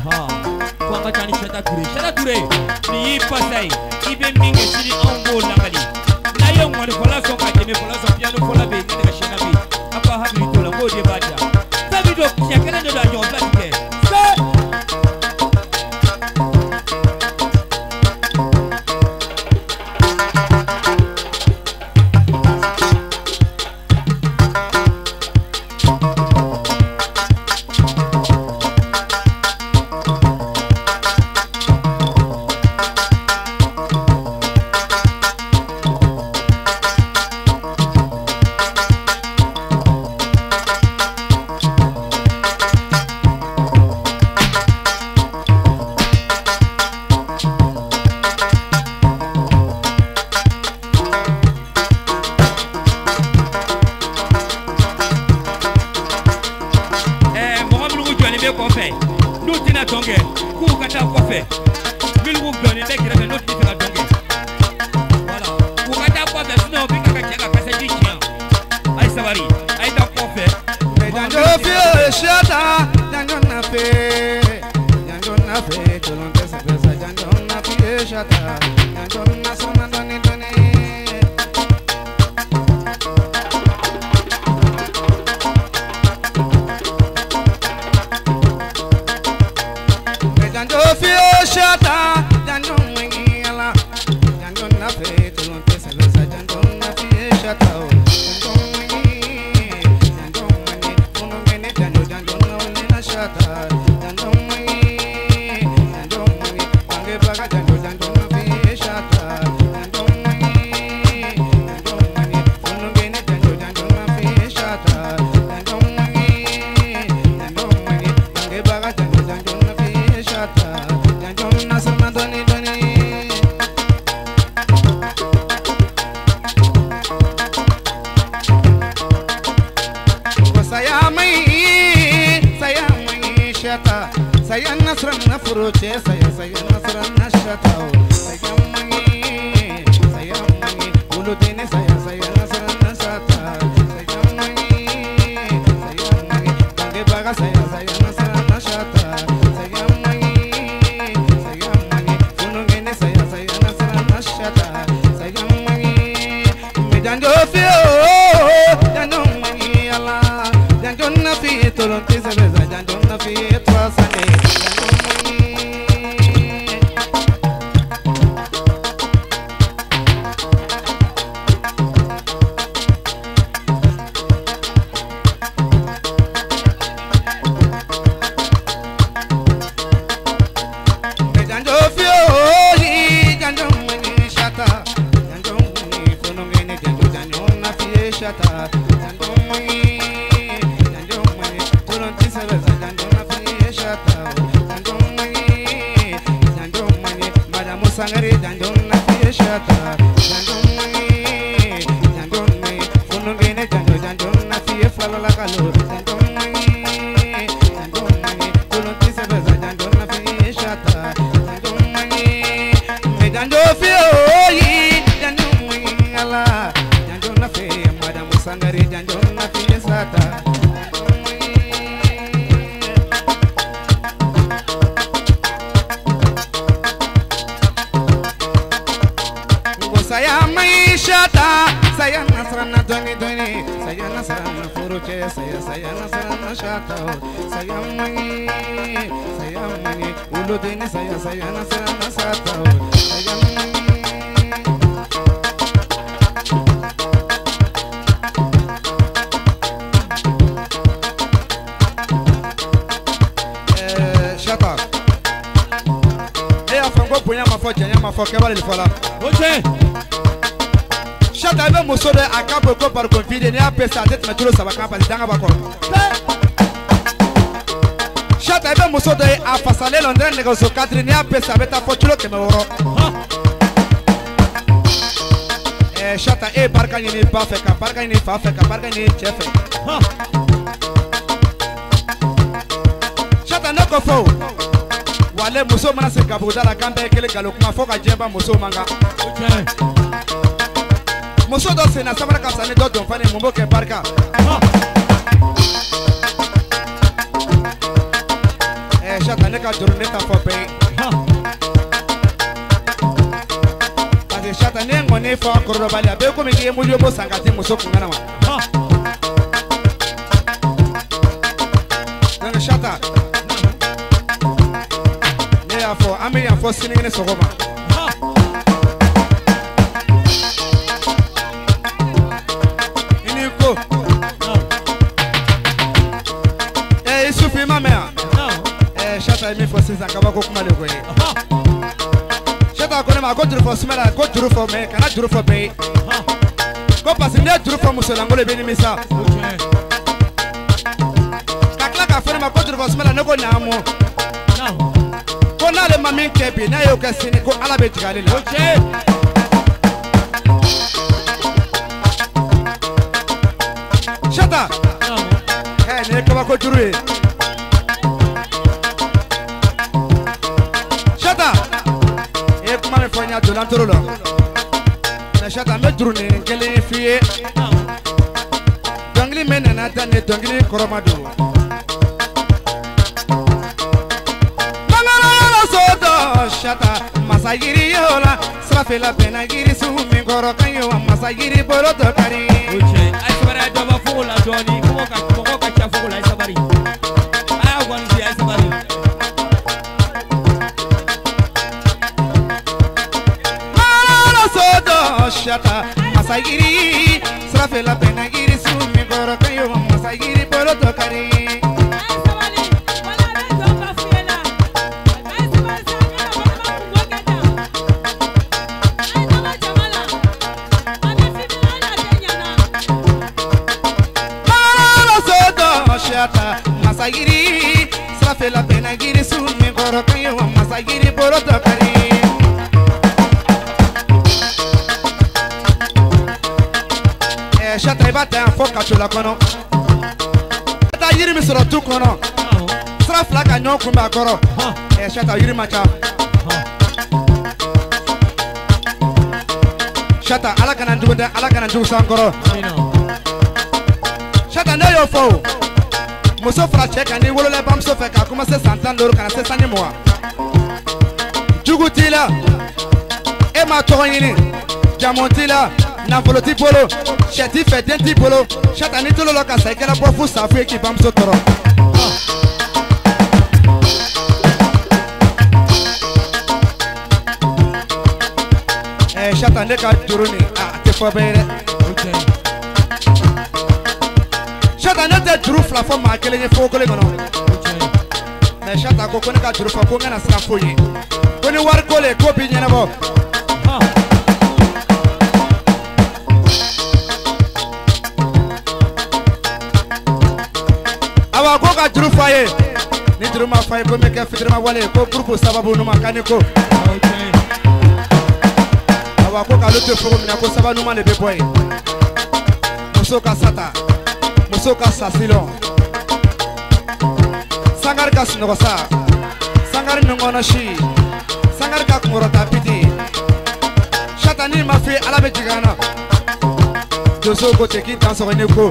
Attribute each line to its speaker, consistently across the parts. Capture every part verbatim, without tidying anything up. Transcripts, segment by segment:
Speaker 1: ha ko ka tani shata ture shata ture ni pasai ibe minge sini ongo langali na yo ngwali fola so ka jeme fola so piano fola be ni ka shena be apa habi to la ngode badia sabi do chakena do da yo platike se
Speaker 2: Shata ebe muso de a fasale Londres negocio katri ni a pesa beta fochulo ke me woro. Eh shata e barka ni pa fe ka barka ni fa fe ka barka ni chefe. Shata no ko fo. Wale muso mana se kabuda la kambe kele galo kuma fo ka jemba muso manga. Okay. Muso do se na sabara ka sane do don fane mumbo ke barka. Chata ne ka juru ne ta fɔ bɛɛ ye. Parce que Chata ne ye ŋɔni fɔ kɔrɔbali a bɛ komi k'i ye mujo bo san ka di muso kun kana ma. Donc Chata ne y'a fɔ an bɛ yan fɔ sinikɛnɛ sɔgɔma. I ni ko. Eh Isufu ma mɛn yan. Eh Chata ye min fɔ sisan kabako kuma de ko ye. Chata ko ne ma ko juru fɔ sumala ko juru fɔ mɛ kana juru fɔ bɛɛ ye. Ko parce que ne ye juru fɔ musolangolo bɛ nimisa. Ka tila k'a fɔ ne ma ko juru fɔ sumala ne ko naamu. Ko n'ale ma min kɛ bi n'a y'o kɛ sini ko Ala bɛ jigin ale la. Chata eh nin ye kabako juru ye. Chata e ye kuma min fɔ n y'a donna n toro la. Mais Chata n bɛ juru nin kelen f'i ye. Dɔnkili min nana da nin dɔnkili kɔrɔma don. Chata masa yiri yola srafela pena yiri su min kɔrɔ kan ye wa masa yiri bolo dɔ kari.
Speaker 1: O cɛ a ye sabari a ye dɔ bɔ fogo la dɔɔni mɔgɔ ka mɔgɔ ka ca fogo la a ye sabari a y'a kɔni di a ye sabari.
Speaker 2: Ala so dɔ Chata masa yiri srafela pena yiri su min kɔrɔ kan ye wa masa yiri bolo dɔ kari. Chata masa yiri srafela pena yiri su min kɔrɔ kan ye wa masa yiri bolo dɔ kari. Eh Chata i b'a ta yan fɔ kacola kɔnɔ. I taa yiri min sɔrɔ tu kɔnɔ sira fila ka ɲɔgɔn kunbɛn a kɔrɔ. Eh Chata yiri ma ca. Chata Ala kana jugu dɛ Ala kana jugu san kɔrɔ. Chata ne y'o fɔ o. Muso fara cɛ kan n'i wolola bamuso fɛ k'a commencé san tan ni duuru kana se san ni mugan. Jugu t'i la e ma tɔgɔ ɲini jamu t'i la nafolo t'i bolo sɛ t'i fɛ den t'i bolo. Chata n'i tolo la ka sa i kɛra bɔ fu safu ye k'i bamuso tɔrɔ. Eh Chata ne ka juru nin a tɛ fɔ bɛɛ ye dɛ. Chata ne tɛ juru fila fɔ maa kelen ye fogo kelen kɔnɔ. Mais Chata ko ko ne ka juru fɔ ko n kana siran foyi ye. Ko ni wari ko le ko b'i ɲɛnabɔ. Awa ko ka juru f'a ye. Ni juru ma f'a ye ko n bɛ kɛ fitirima wale ye ko groupe sababu ɲuman k'a ni ko. Awa ko k'ale to fogo min na ko sababu ɲuman de bɛ bɔ yen. Muso ka sata. Muso ka sasilon Sangari ka sunɔgɔ sa Sangari ɲɔgɔnna si Sangari ka kunkɔrɔta piti Chata ni ma fi Ala bɛ jigin an na Doso ko ten k'i tan sɔgɔ ne ko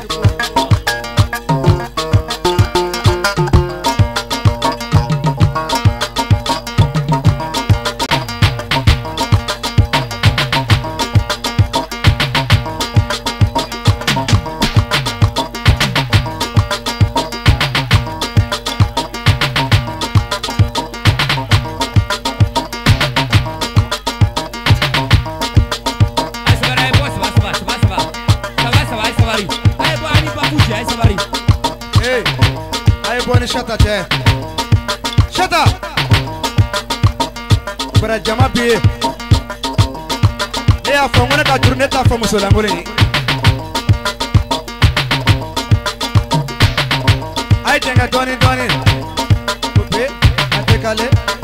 Speaker 2: Chata cɛ Chata bara jama bi ye ne y'a fɔ n ko ne ka juru ne t'a fɔ musolangolo ye a ye jɛngɛ dɔɔni dɔɔni coupe a décalé